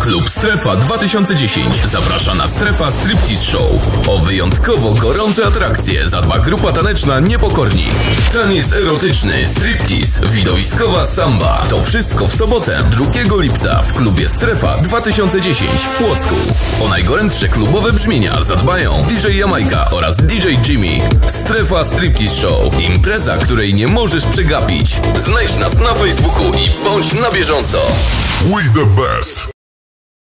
Klub Strefa 2010 zaprasza na Strefa Striptease Show. O wyjątkowo gorące atrakcje zadba grupa taneczna Niepokorni. Taniec erotyczny, striptease, widowiskowa samba. To wszystko w sobotę 2 lipca w klubie Strefa 2010 w Płocku. O najgorętsze klubowe brzmienia zadbają DJ Jamajka oraz DJ Jimmy. Strefa Striptease Show. Impreza, której nie możesz przegapić. Znajdź nas na Facebooku i bądź na bieżąco. We the best.